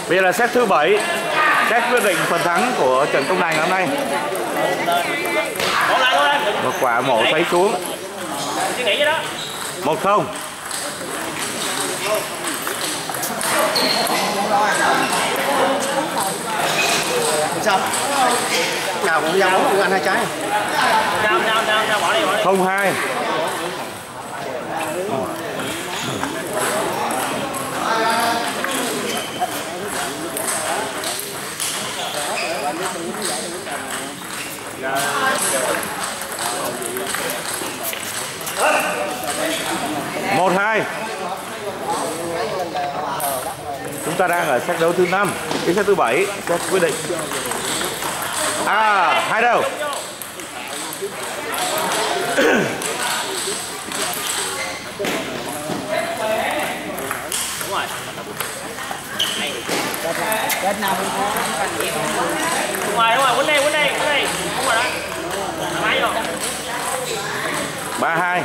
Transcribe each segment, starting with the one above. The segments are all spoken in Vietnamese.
Bây giờ là set thứ 7, set quyết định phần thắng của trận công này hôm nay. Một quả mổ thấy xuống. 1-0. Sao? Nào cũng ra bóng ăn 2 trái. 0-2. Một hai. Chúng ta đang ở set đấu thứ 5, cái set thứ 7, set quyết định. Hai đều. Đúng rồi. Kết nào cũng có. Đúng rồi, quấn đi. Đúng rồi đó. Máy vô. 3-2.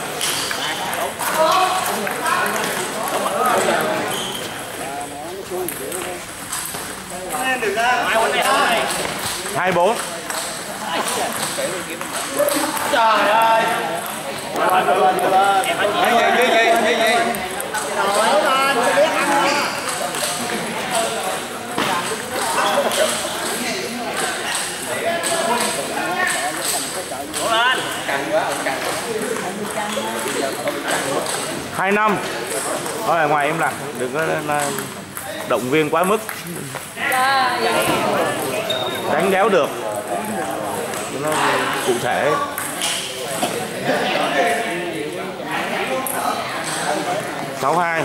Máy quấn đi. 2-4. Trời ơi. Em nói gì? Cố lên. 2-5. Thôi ở ngoài im lặng, đừng có động viên quá mức. Đánh đéo được. Nó cụ thể. 6-2.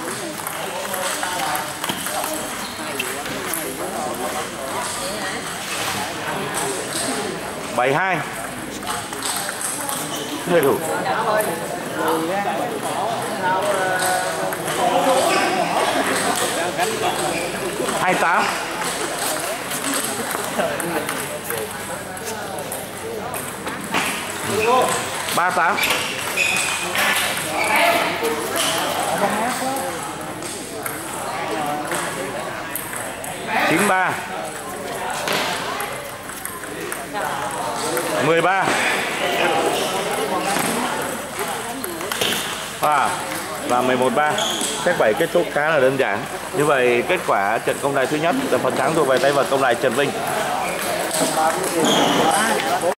7-2. Hơi đủ. 28. 38. 93. 13. Và 11-3. Set 7 kết thúc khá là đơn giản. Như vậy kết quả trận công đài thứ nhất là phần thắng thuộc về tay vợt công đài Trần Vinh.